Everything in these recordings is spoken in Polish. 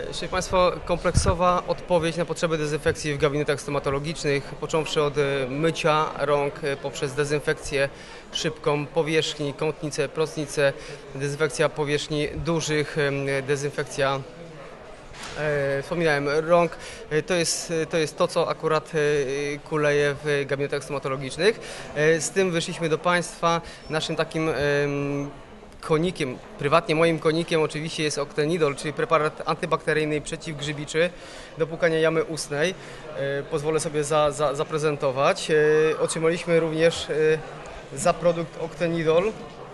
Szanowni Państwo, kompleksowa odpowiedź na potrzeby dezynfekcji w gabinetach stomatologicznych, począwszy od mycia rąk poprzez dezynfekcję szybką powierzchni, kątnice, prostnice, dezynfekcja powierzchni dużych, dezynfekcja, wspominałem, rąk. To jest to, co akurat kuleje w gabinetach stomatologicznych. Z tym wyszliśmy do Państwa. Naszym takim konikiem, prywatnie moim konikiem oczywiście jest Octenidol, czyli preparat antybakteryjny i przeciwgrzybiczy do płukania jamy ustnej. Pozwolę sobie zaprezentować. Otrzymaliśmy również za produkt Octenidol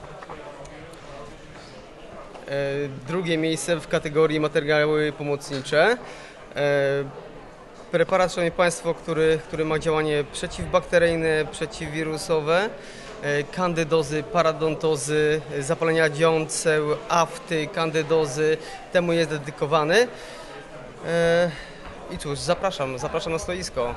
drugie miejsce w kategorii materiały pomocnicze. Preparat, Szanowni Państwo, który ma działanie przeciwbakteryjne, przeciwwirusowe, kandydozy, paradontozy, zapalenia dziąseł, afty, kandydozy. Temu jest dedykowany. I cóż, zapraszam na stoisko.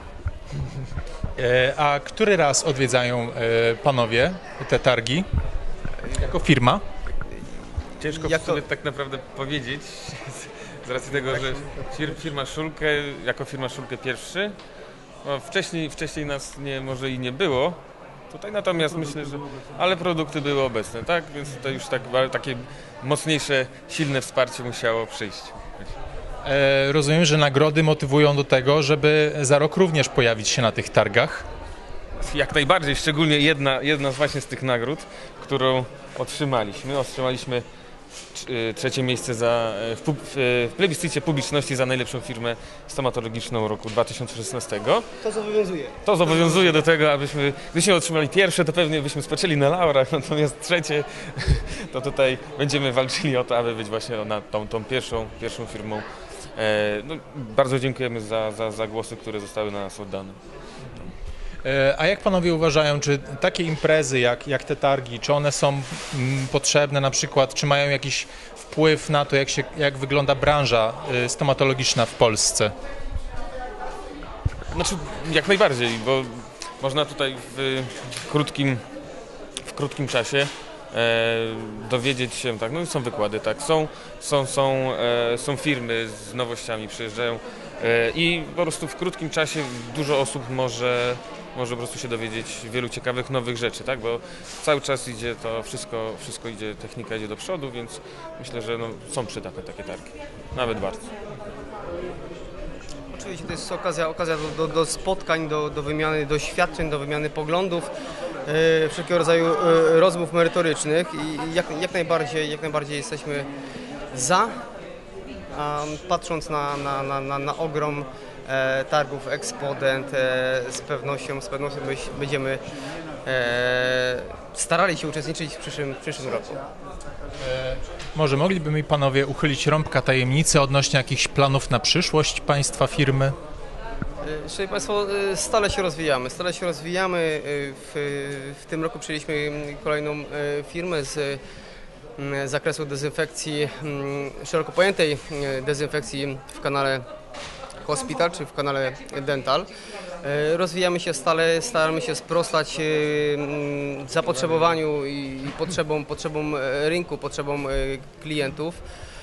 A który raz odwiedzają panowie te targi jako firma? Ciężko sobie tak naprawdę powiedzieć, z racji tego, że firma Szulkę, jako firma Szulkę pierwszy, no wcześniej nas może i nie było tutaj, natomiast myślę, że ale produkty były obecne, tak? Więc to już takie mocniejsze, silne wsparcie musiało przyjść. Rozumiem, że nagrody motywują do tego, żeby za rok również pojawić się na tych targach. Jak najbardziej, szczególnie jedna właśnie z tych nagród, którą otrzymaliśmy. Otrzymaliśmy trzecie miejsce w plebiscycie publiczności za najlepszą firmę stomatologiczną roku 2016. To zobowiązuje do tego, gdybyśmy otrzymali pierwsze, to pewnie byśmy spoczęli na laurach, natomiast trzecie, to tutaj będziemy walczyli o to, aby być właśnie tą pierwszą firmą. No, bardzo dziękujemy za głosy, które zostały na nas oddane. A jak panowie uważają, czy takie imprezy jak te targi, czy one są potrzebne na przykład, czy mają jakiś wpływ na to, jak wygląda branża stomatologiczna w Polsce? Znaczy, jak najbardziej, bo można tutaj w krótkim czasie dowiedzieć się, tak, no są wykłady, tak, są firmy z nowościami, przyjeżdżają i po prostu w krótkim czasie dużo osób może po prostu się dowiedzieć wielu ciekawych, nowych rzeczy, tak? Bo cały czas idzie to wszystko idzie, technika idzie do przodu, więc myślę, że są przydatne takie targi, nawet bardzo. Oczywiście to jest okazja do spotkań, do wymiany doświadczeń, do wymiany poglądów, wszelkiego rodzaju rozmów merytorycznych i jak najbardziej jesteśmy za, patrząc na ogrom targów Expo-Dent, z pewnością będziemy starali się uczestniczyć w przyszłym roku. Może mogliby mi panowie uchylić rąbka tajemnicy odnośnie jakichś planów na przyszłość państwa firmy? Szanowni Państwo, stale się rozwijamy. W tym roku przyjęliśmy kolejną firmę z zakresu dezynfekcji, szeroko pojętej dezynfekcji w kanale Hospital czy w kanale Dental. Rozwijamy się stale, staramy się sprostać zapotrzebowaniu i potrzebom rynku, potrzebom klientów.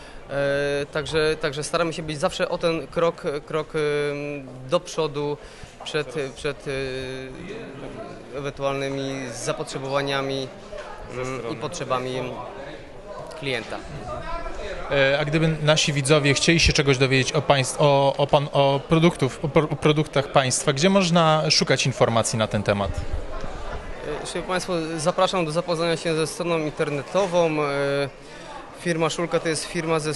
Także staramy się być zawsze o ten krok do przodu przed ewentualnymi zapotrzebowaniami i potrzebami klienta. A gdyby nasi widzowie chcieli się czegoś dowiedzieć o produktach państwa, gdzie można szukać informacji na ten temat? Szanowni Państwo, zapraszam do zapoznania się ze stroną internetową. Firma Szulka to jest firma ze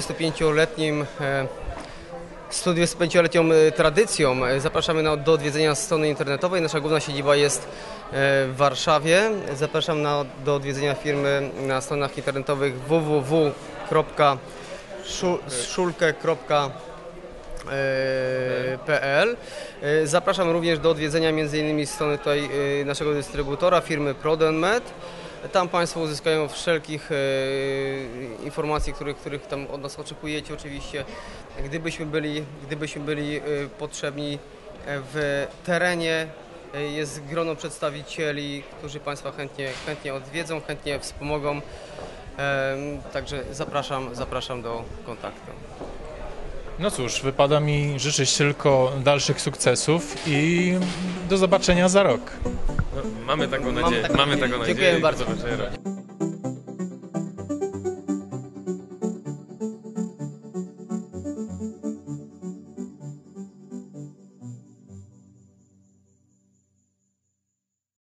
125-letnią tradycją. Zapraszamy do odwiedzenia strony internetowej. Nasza główna siedziba jest w Warszawie. Zapraszam do odwiedzenia firmy na stronach internetowych www.szulke.pl. Zapraszam również do odwiedzenia m.in. strony tutaj naszego dystrybutora, firmy ProdenMed. Tam Państwo uzyskają wszelkich informacji, których tam od nas oczekujecie oczywiście. Gdybyśmy byli potrzebni w terenie, jest grono przedstawicieli, którzy Państwa chętnie odwiedzą, chętnie wspomogą. Także zapraszam do kontaktu. No cóż, wypada mi życzyć tylko dalszych sukcesów i do zobaczenia za rok. No, mamy taką nadzieję. Dziękujemy bardzo. Do zobaczenia.